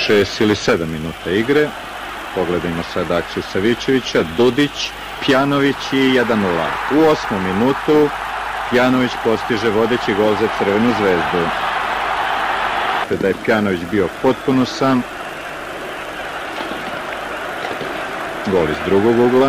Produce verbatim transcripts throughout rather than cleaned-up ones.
šest ili sedam minuta igre. Pogledajmo sad akciju Savičevića. Dudić, Pjanović i jedan nula. U osmom minutu Pjanović postiže vodeći gol za Crvenu zvezdu. Da je Pjanović bio potpuno sam. Gol iz drugog ugla.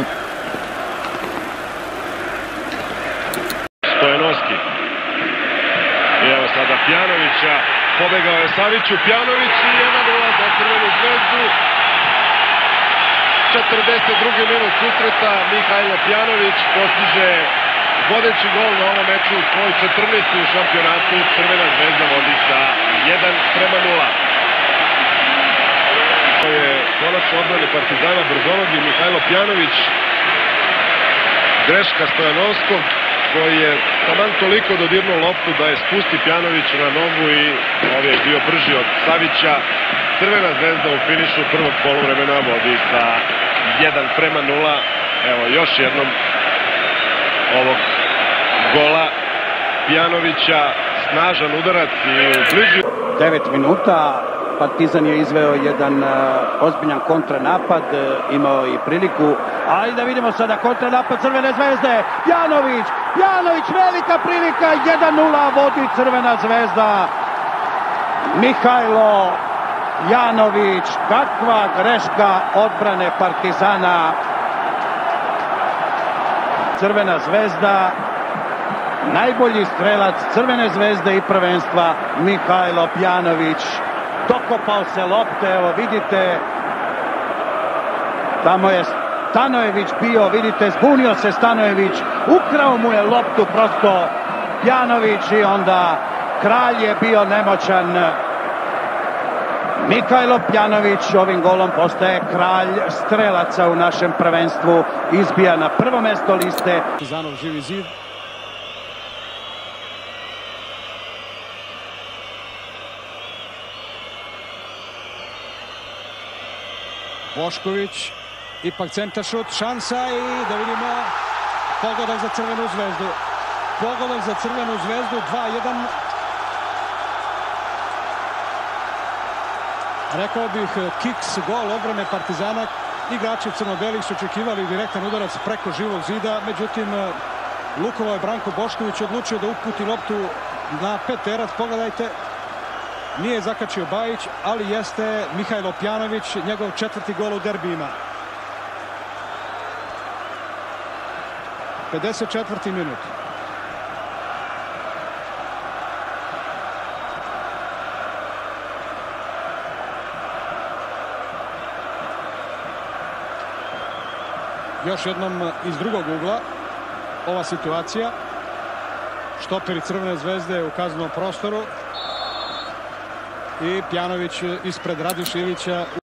Stojanovski. I evo sada Pjanovića. Pobegao je Saviću. Pjanović i jedan nula za Crvenu zvezdu. četrdeset drugi minut susreta. Mihajlo Pjanović postiže vodeći gol na ovom meču, svoj četrnaesti u šampionatu. Crvena zvezda vodi sa jedan prema nula. To je konac odbrane Partizana Brzonog i Mihajlo Pjanović. Greška Stojanovskog, koji je taman toliko dodirnuo loptu da je spusti Pjanović na nogu i ovaj je bio brži od Savića. Crvena zvezda u finišu prvog poluvremena vodi sa jedan prema nula. Evo još jednom ovog gola Pjanovića, snažan udarac i bliži. devet minuta, Partizan je izveo jedan uh, ozbiljan kontranapad, uh, imao i priliku, ali da vidimo sada kontranapad Crvene zvezde. Janović, Janović, velika prilika, jedan nula vodi Crvena zvezda. Mihajlo Janović, kakva greška odbrane Partizana. Crvena zvezda, najbolji strelac Crvene zvezde i prvenstva Mihajlo Pjanović. Dokopao se lopte, evo vidite, tamo je Stanojević bio, vidite, zbunio se Stanojević, ukrao mu je loptu prosto Pjanović i onda Kralj je bio nemoćan. Mihajlo Pjanović ovim golom postaje kralj strelaca u našem prvenstvu, izbija na prvo mesto liste. Partizanov živi zid. Bošković, ipak centar šut, šansa i da vidimo pogodak za Crvenu zvezdu. Pogodak za Crvenu zvezdu, dva jedan. Rekao bih kiks, gol odbrane Partizana. Igrači crno-belih su očekivali direktan udarac preko živog zida, međutim lukovao je Branko Bošković, odlučio da uputi loptu na peterac. Pogledajte, nije zakačio Bajić, ali jeste Mihajlo Pjanović, njegov četvrti gol u derbijima. pedeset četvrti minut. Još jednom iz drugog ugla ova situacija. Štoperi Crvene zvezde u kaznenom prostoru i Pjanović ispred Radiša Ilića.